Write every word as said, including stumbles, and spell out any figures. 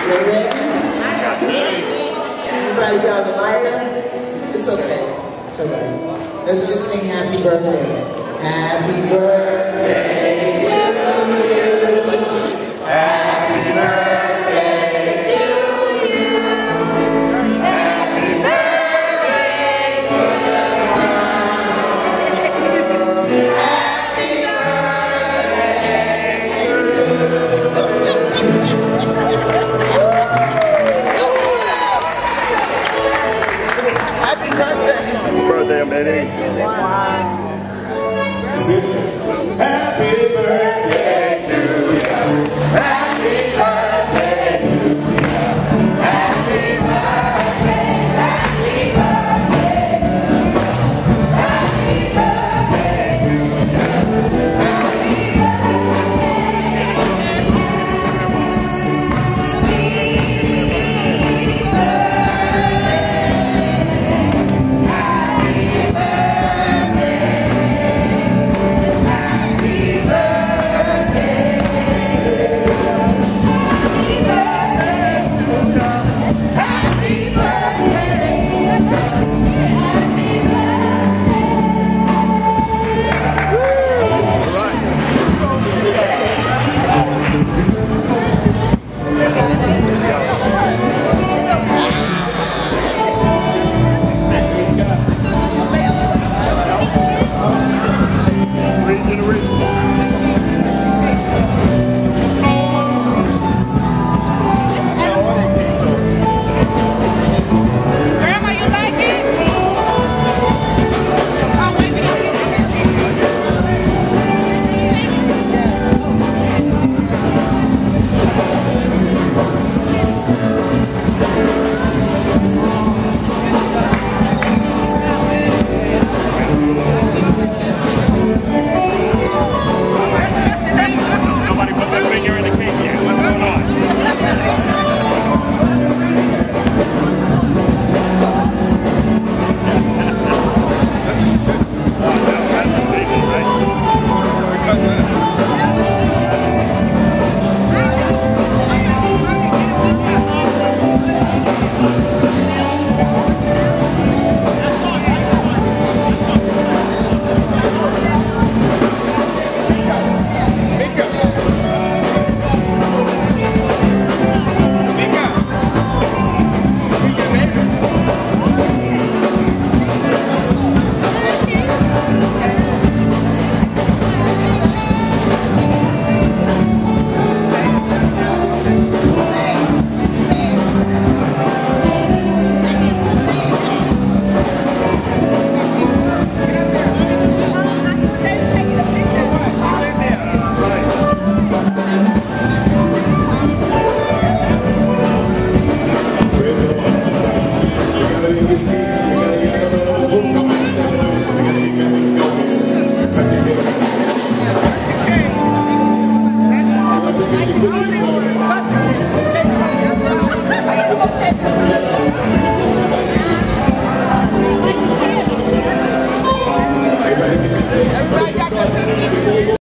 Everybody got the lighter? It's okay. It's alright. Let's just sing happy birthday. Happy birthday to you. Happy birthday to you. Happy birthday, happy birthday, Manny. Happy birthday to you. Happy birthday to you. Happy birthday. Happy birthday to you. Happy birthday to you. Happy We gotta get another